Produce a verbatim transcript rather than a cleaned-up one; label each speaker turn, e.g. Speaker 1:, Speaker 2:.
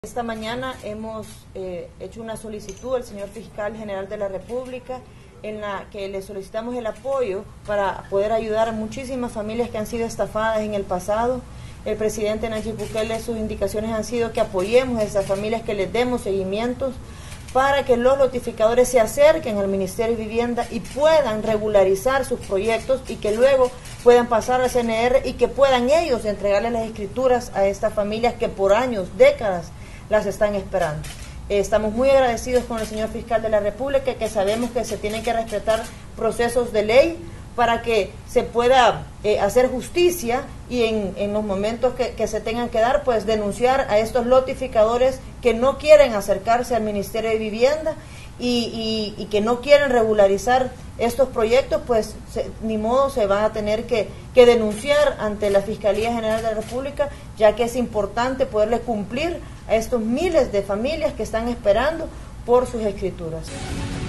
Speaker 1: Esta mañana hemos eh, hecho una solicitud al señor Fiscal General de la República en la que le solicitamos el apoyo para poder ayudar a muchísimas familias que han sido estafadas en el pasado. El presidente Nayib Bukele, sus indicaciones han sido que apoyemos a esas familias, que les demos seguimientos para que los notificadores se acerquen al Ministerio de Vivienda y puedan regularizar sus proyectos y que luego puedan pasar al C N R y que puedan ellos entregarle las escrituras a estas familias que por años, décadas, las están esperando. Eh, estamos muy agradecidos con el señor Fiscal de la República, que sabemos que se tienen que respetar procesos de ley para que se pueda eh, hacer justicia y en, en los momentos que, que se tengan que dar, pues denunciar a estos notificadores que no quieren acercarse al Ministerio de Vivienda y, y, y que no quieren regularizar estos proyectos, pues se, ni modo se van a tener que, que denunciar ante la Fiscalía General de la República, ya que es importante poderle cumplir a estos miles de familias que están esperando por sus escrituras.